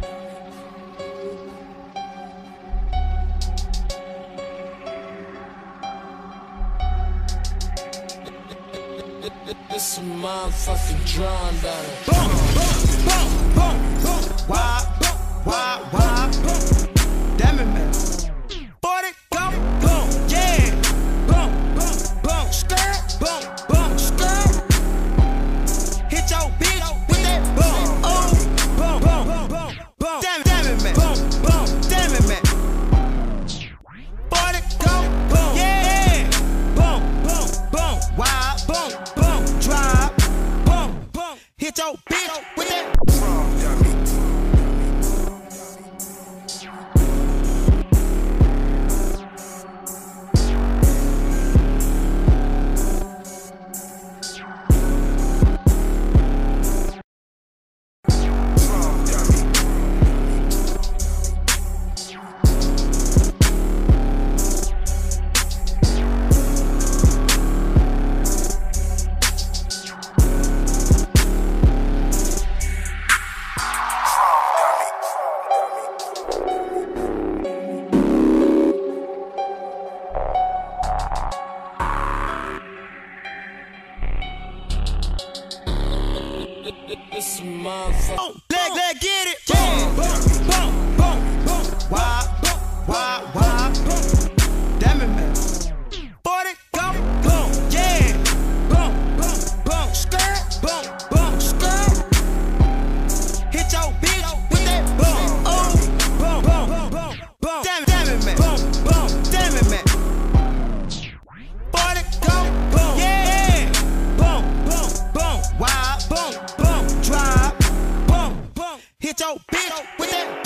This a motherfucking drum battle. Boom, boom, boom, boom, boom. Why, boom. Damn it, man. 40, go, boom, yeah. Boom, boom, boom, skirt, boom, boom, skirt. Hit your bitch with that boom, oh, boom, boom, boom, boom. Damn it, man. Boom, boom, damn it, man. 40, go, boom, yeah. Boom, boom, boom. Why, boom, boom, drive, boom, boom. Hit your bitch with that. This a motherfucker. Leg, get it. Boom, boom, boom, boom, boom. Why, boom. Damn it, man. 40, go, boom, yeah. Boom, boom, boom, skirt, boom, boom, skirt. Hit your bitch with that boom, oh, boom, boom, boom, boom. Damn it, man. Boom, boom, damn it, man. 40, go, boom, yeah. Boom, boom, boom. Why, boom, boom, drive, boom, boom. Hit your bitch with that.